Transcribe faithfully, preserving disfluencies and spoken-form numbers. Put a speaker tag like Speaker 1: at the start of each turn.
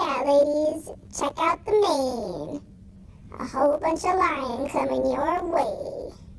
Speaker 1: yeah, ladies, check out the mane. A whole bunch of lion coming your way.